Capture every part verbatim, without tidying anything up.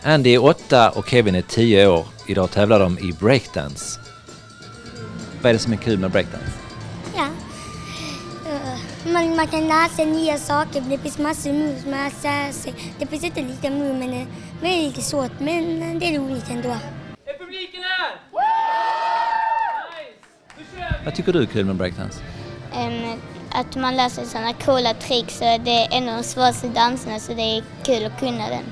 Andy är åtta och Kevin är tio år. Idag tävlar de i breakdance. Vad är det som är kul med breakdance? Ja. Uh, man, man kan lära sig nya saker. Det finns massor av moves man lär sig. Det finns inte lika move, men det, men det är lite svårt. Men det är roligt ändå. Är publiken här? Nice! Vad tycker du är kul med breakdance? Um, att man lär sig sådana coola tricks. Så det är en av de svåraste danserna, så det är kul att kunna den.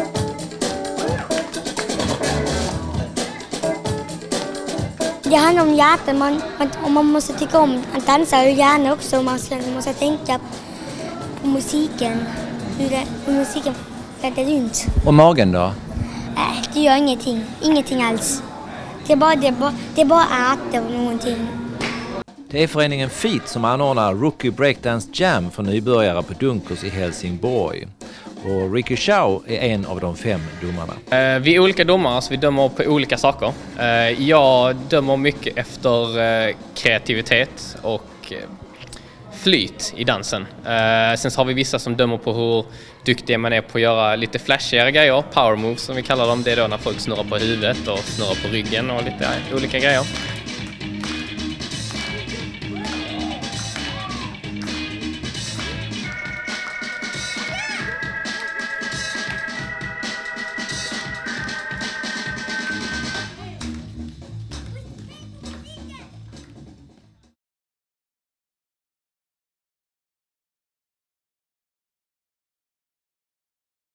Det handlar om hjärtat. Man, man, och man måste tycka om att dansa och gärna också. Man måste tänka på musiken. Hur, det, hur musiken flätar runt. Och magen då? Nej, det gör ingenting. Ingenting alls. Det är bara, det är bara, det är bara att äta och någonting. Det är föreningen F I T som anordnar Rookie Breakdance Jam för nybörjare på Dunkers i Helsingborg. Och Ricky Chow är en av de fem domarna. Eh, vi är olika domare, så vi dömer på olika saker. Eh, jag dömer mycket efter eh, kreativitet och eh, flyt i dansen. Eh, sen så har vi vissa som dömer på hur duktig man är på att göra lite flashigare grejer, power moves som vi kallar dem. Det är då när folk snurrar på huvudet och snurrar på ryggen och lite olika grejer.